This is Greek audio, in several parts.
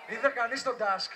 Είδε κανείς τον Dusk?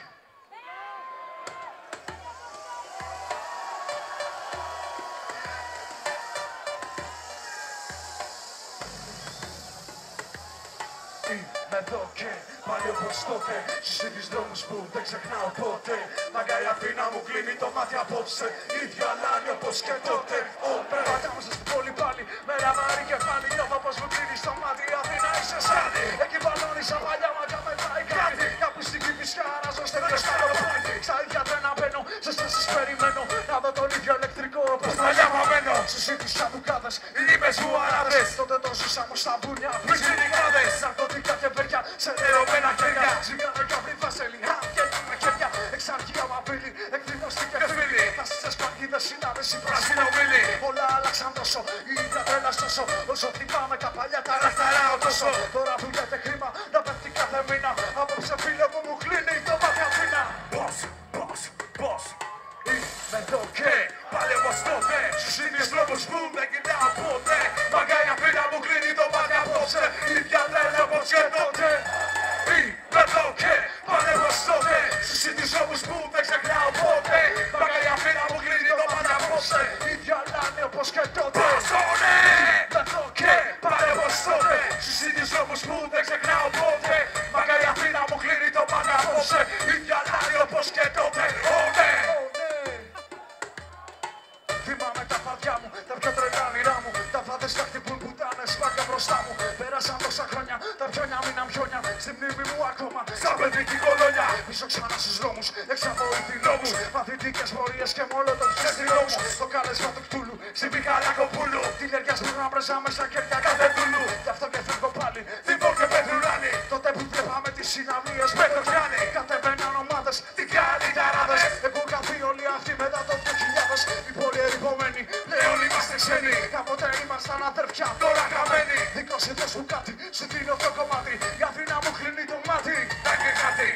Είμαι εδώ και πάλι όπως τότε, στους ίδιους δρόμους που δεν ξεχνάω ποτέ. Μάγκα η Αθήνα μου κλείνει το μάτι απόψε, ίδιο αλάνι όπως και τότε. Περπατά μέσα στην πόλη πάλι, μέρα βαρύ και πάλι νιώθω πως μου κλείνει το μάτι. Η Αθήνα είσαι σαν, εκεί μπαλώνει σαν παλιά μάγκα μετράει κάτι. Κάπου στην Κηφισιά αράζω στέλνω στα ροπλάτη. Στα ίδια τρένα μπαίνω, σε στάσεις περιμένω, να δω τον ίδιο ηλεκτρικό όπως παλιά μαμένο. Στους ίδιους σαμπουκάδες, οι λίπες μου αράδες, τότε το ζούσα μου στα μπουνιά, πιτσιρικάδες. Ναρκωτικά και βέρια, σε νερωμένα χέρια. Ζυγάρο και αυρή βαζέλη, χάπια με χέρια. Εξαρχία μαπίλη, εκδηλώστη και φίλη. Θα στις παγίδες συνάδεση πράσινο μήλι. Όλα άλλαξαν τόσο, η ίδια τρέλα στόσο. Όσο θυμάμαι τα παλιά τα ραχταράω τόσο. Τώρα δουλειάται χρήμα, να πέφτει κάθε μήνα. Απόψε φίλε που μου κλείνει το μάτι Αθήνα. Boss, boss, boss. Είμαι εδώ και πάλι όπως τότε, στους ίδιους δρόμους που δεν κοιτάω ποτέ. Μάγκα η Αθήνα μου κλείνει το μάτι απόψε, ίδια τρέλα όπως και τότε. Είμαι εδώ και πάλι όπως τότε, στους ίδιους δρόμους που δεν ξεχνάω ποτέ. Μάγκα η Αθήνα μου κλείνει το μάτι απόψε, ίδια λάνε όπως και τότε. Είμαι εδώ και πάλι όπως τότε, στους ίδιους δρόμους που δεν ξεχνάω ποτέ. Μάγκα η Αθήνα μου κλείνει το μάτι απόψε, ίδια λάνε όπως και τότε. Θυμάμαι τα φαδιά μου, τα πιο τρελά όνειρά μου. Τα φάδες τα χτυπούν πουτάνες, σπάκια μπροστά μου. Πέρασαν τόσα χρόνια, τα πιόνια μείναν πιόνια. Στη μνήμη μου ακόμα, σαν παιδική κολόνια. Πίσω ξανά στους δρόμους, έξω από ηθινόμους. Μαθητικές πορείες και μόνο το ξεστινόμους. Το κάλεσμα του Κτούλου, στη Μιχαλακοπούλου. Τη λεριά σπούρα μπροστά με στα κέρια κάθε δούλου. Γι' αυτό και φεύγω πάλι, θυμώ και πεθουράνι. Τότε που βλέπαμε τις συναυλίες με το πιάνι. Κατεβαίναν ομάδες, τι καλύτεράδες. Έχουν καθεί όλοι αυτοί μετά το 2000. Οι πολύ ερυπωμένοι, πλέον είμαστε ξένοι. Κάποτε ήμασταν αδέρφια, τώρα χαμένοι. Δικό σου δώσ' μου κάτι, σου δίνω το κομμάτι. Η Αθήνα μου κλείνει το μάτι. Έχει κάτι.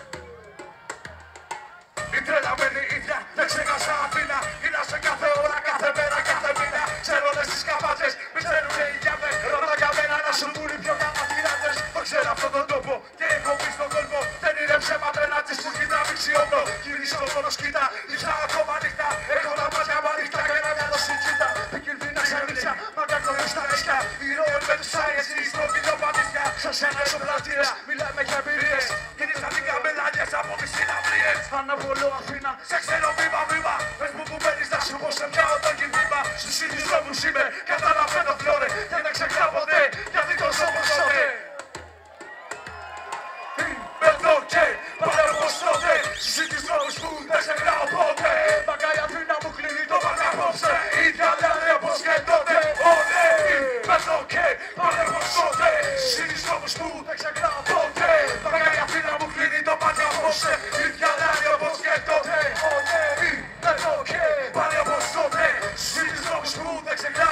Η τρελαμένη ίδια, δεν ξέχασα Αθήνα. Είναι σε κάθε ώρα, κάθε μέρα, κάθε μήνα. Ξέρω όλες τις καβάτσες, μη ξέρουνε οι γιάδες. Ρώτα για μένα να σου πούν οι πιο κατατηράτες. Το ξέρω αυτόν τον τόπο και έχω πει στον κόσμο. Δεν είναι ψέμα τρελάτσες που έχει τραβήξει όπλο. Γυρίσω μόνο σκήτα, λείψα ακόμα νύχτα. Έχω τα μάτια μου ανοιχτά και ένα μυαλό στην τσίτα. Πικυρδίνα σε νύχια, μάγκα χωρίς τα ρίσκια. Ηρώοι με τους άιες, στο κοινό πατήσια. Σε σένα ισοπλατείες, μιλάμε για εμπειρίες. Γυρίσαν οι καμπελάνιες από τις συναυλίες. Αναβολώ Αθήνα, σε ξέρω βήμα βήμα. Πες μου που μένεις να σου πω σε πιάω το κινήμα. Στους ίδιους δρόμους είμαι, καταλαβαίνω φλόρε. Και δεν ξεχνάω ποτέ, γιατί το σώμα σώτε. Είμαι εδώ και πάλι όπως τότε, στους ίδιους δρόμους που δεν ξεχνάω ποτέ. Μάγκα η Αθήνα μου κλείνει το μάτι απόψε, ίδια λένε όπως και τότε. Ωρε, είμαι εδώ και πάλι όπως τότε, στους ίδιους δρόμους που δεν ξεχνάω ποτέ. Μάγκα η Αθήνα μου κλείνει το μάτι απόψε, ίδια λένε όπως και τότε. Ωρε, είμαι εδώ και πάλι όπως τότε, στους ίδιους δρόμους που δεν ξεχνάω.